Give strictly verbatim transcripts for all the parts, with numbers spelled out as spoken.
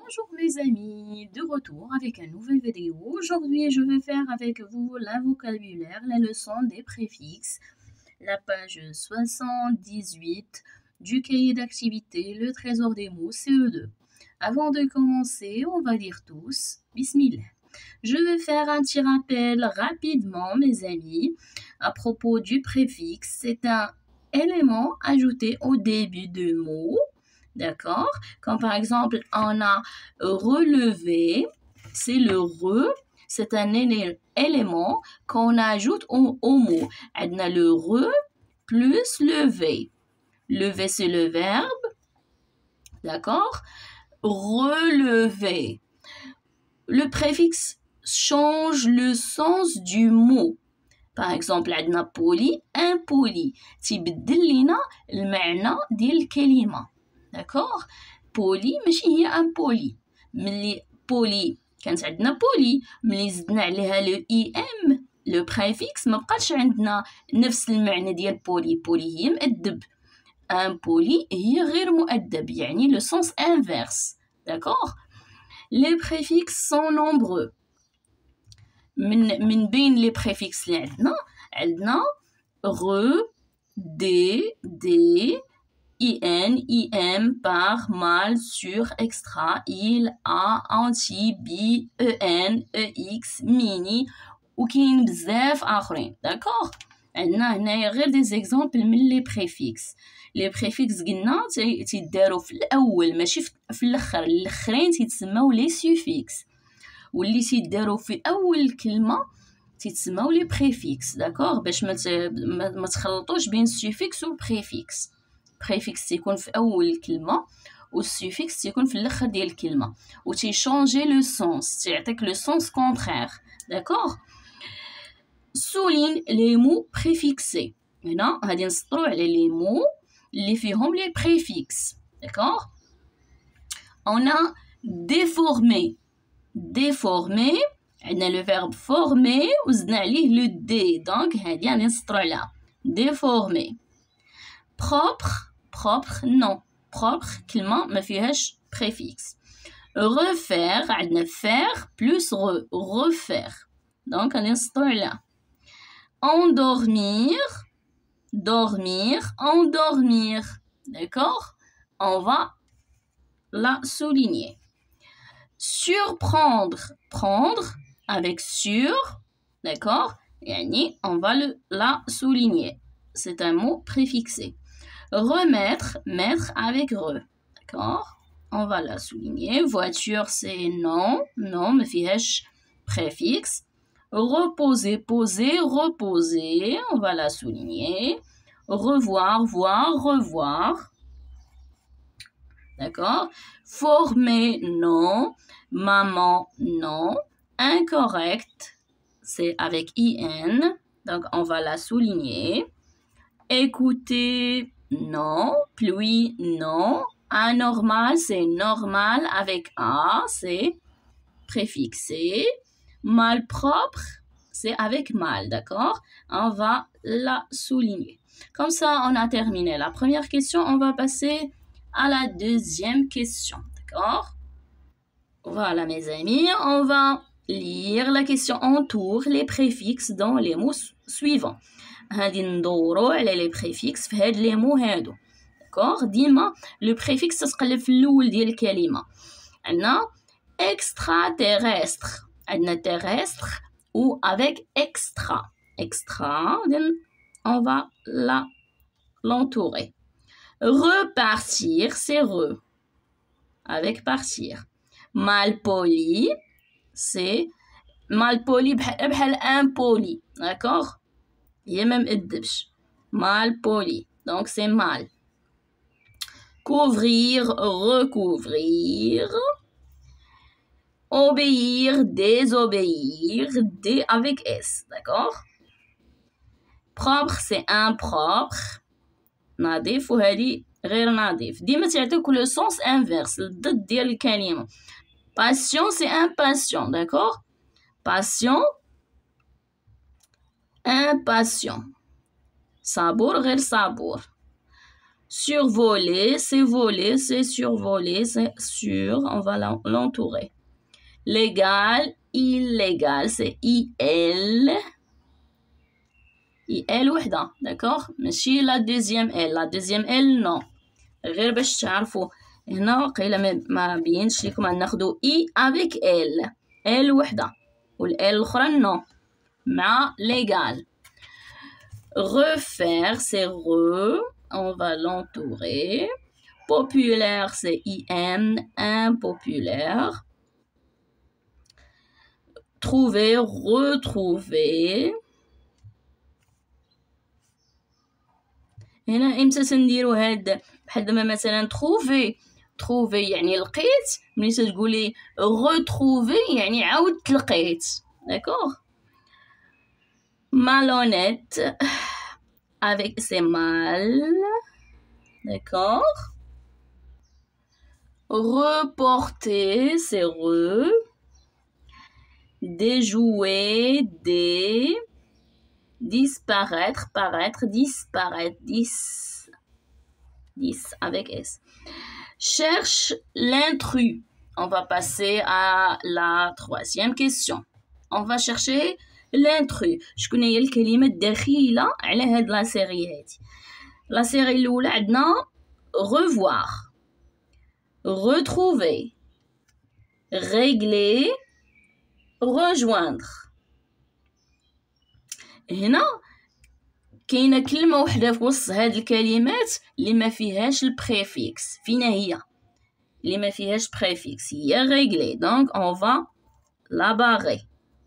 Bonjour mes amis, de retour avec une nouvelle vidéo. Aujourd'hui, je vais faire avec vous la vocabulaire, la leçon des préfixes, la page soixante-dix-huit du cahier d'activité, le trésor des mots C E deux. Avant de commencer, on va dire tous Bismillah. Je vais faire un petit rappel rapidement, mes amis, à propos du préfixe. C'est un élément ajouté au début de mot. D'accord? Comme par exemple, on a relevé, c'est le re, c'est un élément qu'on ajoute au, au mot. On a le re plus lever. Lever, c'est le verbe. D'accord? Relever. Le préfixe change le sens du mot. Par exemple, on a poli, impoli. تيبدل لنا المعنى ديال الكلمة. D'accord? بولي ماشي هي ان بولي. ملي بولي كانت عندنا بولي، ملي زدنا عليها لو اي ام لو بريفيكس ما بقاش عندنا نفس المعنى ديال بولي. بولي هي مؤدب، ان بولي هي غير مؤدب، يعني لو سونس انفيرس. D'accord? Les préfixes sont nombreux. من من بين les préfixes اللي عندنا عندنا re, d, d, in, im, par, mal, sur, extra, il, a, anti, bi, en, ex, mini وكاين بزاف اخرين. داكوغ؟ عندنا هنايا غير دي زيكزامبل من لي بريفيكس. لي بريفيكس قلنا تيداروا في الاول ماشي في الاخر، الاخرين تيتسموا لي سوفيكس، واللي تيداروا في اول الكلمه تيتسموا لي بريفيكس. داكوغ؟ باش ما ما تخلطوش بين السوفيكس والبريفيكس. بريفيكس تيكون في اول الكلمه والسوفيكس تيكون في الاخر ديال الكلمه، و تيشونجي لو سونس، تيعطيك لو سونس كونترير. داكوغ؟ souligne les mots préfixés. هنا غادي نسطروا على les mots اللي فيهم les préfixes. D'accord? On a déformé. Déformé, عندنا le verbe former وزدنا عليه le d. Donc هادي غادي نسطروا عليها. Déformé. Propre, propre, non. Propre كلمة ما فيهاش préfixe. Refaire, عندنا faire plus re. Refaire. Donc غادي نسطروا عليها. Endormir, dormir, endormir. D'accord? On va la souligner. Surprendre, prendre avec sur. D'accord? Yani, on va le, la souligner. C'est un mot préfixé. Remettre, mettre avec re. D'accord? On va la souligner. Voiture, c'est non. Non, mais fièche préfixe. Reposer, poser, reposer, on va la souligner. Revoir, voir, revoir. D'accord? Former, non. Maman, non. Incorrect, c'est avec in, donc on va la souligner. Écouter, non. Pluie, non. Anormal, c'est normal avec a, c'est préfixé. Malpropre, c'est avec mal, d'accord? On va la souligner. Comme ça, on a terminé la première question. On va passer à la deuxième question, d'accord? Voilà, mes amis, on va lire la question en tour, les préfixes dans les mots suivants. غادي ندوروا على les préfixes في هاد les mots هادو. d'accord? ديما le préfixe تتقلب في الاول ديال الكلمه. عندنا extraterrestre, عندنا terrestre ou avec extra. Extra, on va la l'entourer. Repartir, c'est re. Avec partir. Malpoli, c'est malpoli بحال impoli. D'accord? Il est même الدبش. Malpoli. Donc c'est mal. Couvrir, recouvrir. Obéir, désobéir, D avec S, d'accord? Propre, c'est impropre. نظيف وهذه غير نظيف. ديما تعطيك le sens inverse, الضد ديال الكلمة. Patient, c'est impatient, d'accord? Patient, impatient. صبور غير صبور. Survoler, c'est voler, c'est survoler, c'est sur, on va l'entourer. Légal, illégal, c'est I L. I L وحدة, d'accord? ماشي la deuxième L, la deuxième L non. غير باش تعرفوا هنا قيلا ما بينش لكم ناخدو I avec L. L وحدة وال L الأخرى non. مع légal. Refaire, c'est re. On va l'entourer. Populaire, c'est I M. Impopulaire. Trouver, retrouver. هنا امتى تنديرو هاد بحال دابا مثلا trouver trouver يعني لقيت ملي تقولي retrouver يعني عاود تلقيت d'accord. Malhonnête avec c'est mal, d'accord. Reporter, c'est re. Déjouer, dé. Disparaître, paraître, disparaître, dis. Dis avec S. Cherche l'intrus. On va passer à la troisième question. On va chercher l'intrus. شكون هي الكلمة الدخيلة على هاد لا سيري هادي. لا سيري الأولى عندنا revoir, retrouver, régler, rejoindre. هنا كاينه كلمه وحده في وسط هاد الكلمات اللي ما فيهاش البريفيكس. فينا هي اللي ما فيهاش بريفيكس؟ هي régler. donc on va la barrer.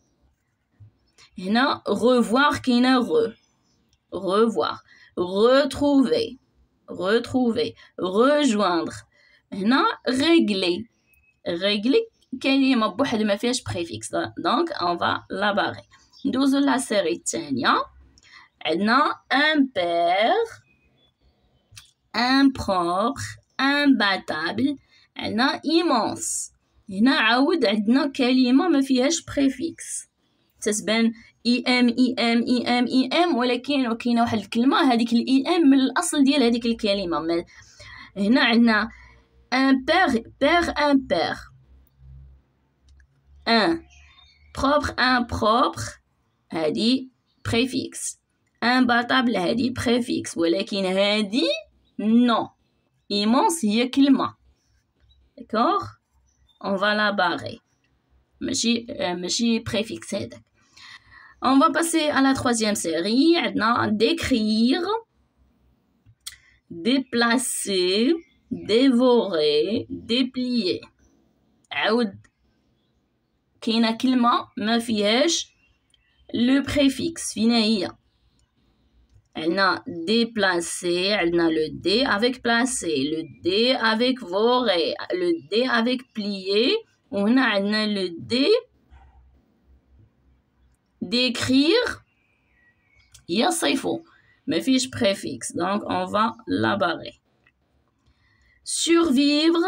هنا revoir كاينه re, revoir, retrouver, retrouver, rejoindre. هنا régler, régler كلمه بوحدها ما فيهاش بريفيكس. donc on va la barrer. ندوزو لا سيري الثانيه. عندنا impair, impropre, imbattable. عندنا immense. هنا عاود عندنا كلمه ما فيهاش بريفيكس تتبان اي ام اي ام اي ام اي ام ولكن كاينه واحد الكلمه هذيك الاي ام من الاصل ديال هذيك الكلمه. هنا عندنا impair, pair, impair. un propre, impropre هادي préfixe. imbattable هادي préfixe ولكن هادي non. immense هي كلمة d'accord. on va la barrer. ماشي ماشي préfixe هذاك. on va passer à la troisième série. عندنا décrire, déplacer, dévorer, déplier. عاود كاينه كلمة ما فيهاش le préfixe. فينا هي عندنا déplacer, عندنا le d avec placer, le d avec vorer, le d avec plier. وهنا عندنا le d décrire يصفو ما فيش préfixe. donc on va la barrer. survivre,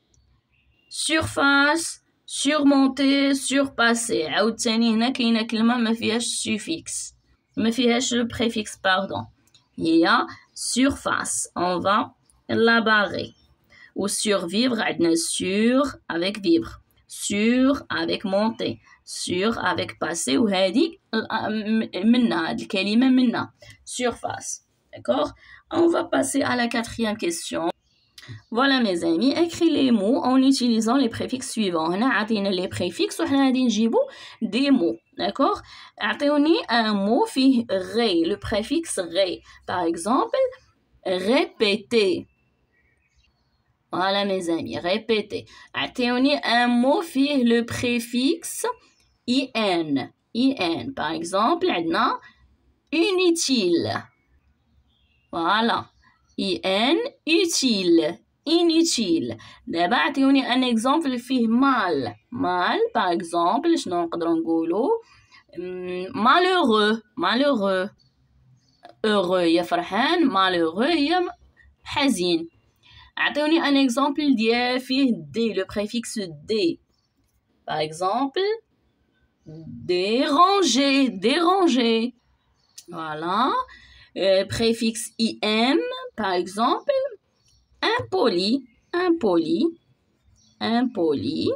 surface, surmonter, surpasser. عاوتاني هنا كاينه كلمه ما فيهاش suffix ما فيهاش le préfixe pardon. هي surface. on va la barrer. ou survivre عندنا sur avec vivre, sur avec monter, sur avec passer. وهذه منا هاد الكلمه منا surface d'accord. on va passer à la quatrième question. Voilà mes amis, écris les mots en utilisant les préfixes suivants. هنا عطينا les préfixes وحنا غادي نجيبو des mots d'accord. عطيوني un mot فيه ré, le préfixe ré. par exemple répéter. voilà mes amis, répéter. عطيوني un mot فيه le préfixe in, in. par exemple عندنا inutile. voilà in, utile, inutile. دابا عطيوني ان اكزامبل فيه مال. مال par exemple شنو نقدروا نقولوا malheureux, malheureux. heureux هي فرحان, malheureux هي حزين. عطيوني ان اكزامبل ديال فيه دي, le préfixe d. par exemple déranger, déranger. voilà. Euh, préfixe im, par exemple, impoli, impoli, impoli.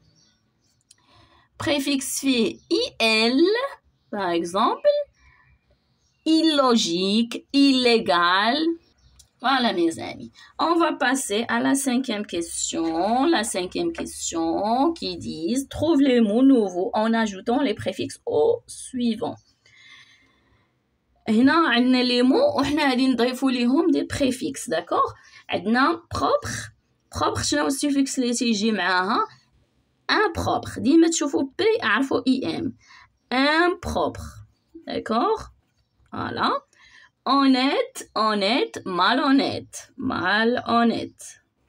Préfixe fi il, par exemple, illogique, illégal. Voilà mes amis. On va passer à la cinquième question. La cinquième question qui dit trouve les mots nouveaux en ajoutant les préfixes au suivant. هنا عندنا les mots وحنا غادي نضيفوا ليهم des préfixes, d'accord. عندنا propre. propre شنو السيفيكس اللي تيجي معاها؟ impropre. ديما تشوفوا بي اعرفوا im. impropre, d'accord. Voilà. Honnête, honnête, malhonnête, malhonnête,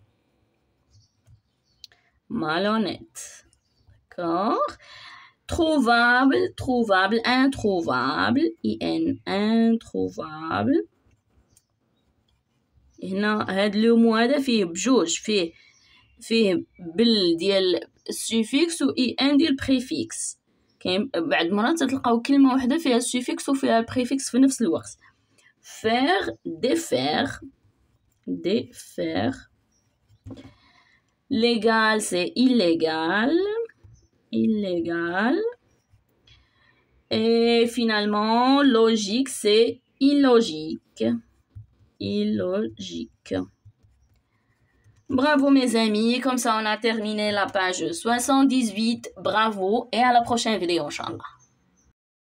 malhonnête, d'accord. Trouvable, trouvable, introuvable, in, introuvable. هنا هاد لو مو هذا فيه بجوج، فيه فيه بال ديال السوفيكس و اي ان ديال البريفيكس. كاين بعض المرات تلقاو كلمه واحده فيها السوفيكس وفيها البريفيكس في نفس الوقت. faire, défaire, défaire. Légal, c'est illégal, illégal. Et finalement, logique, c'est illogique, illogique. Bravo mes amis, comme ça on a terminé la page soixante-dix-huit. Bravo et à la prochaine vidéo, Inch'Allah.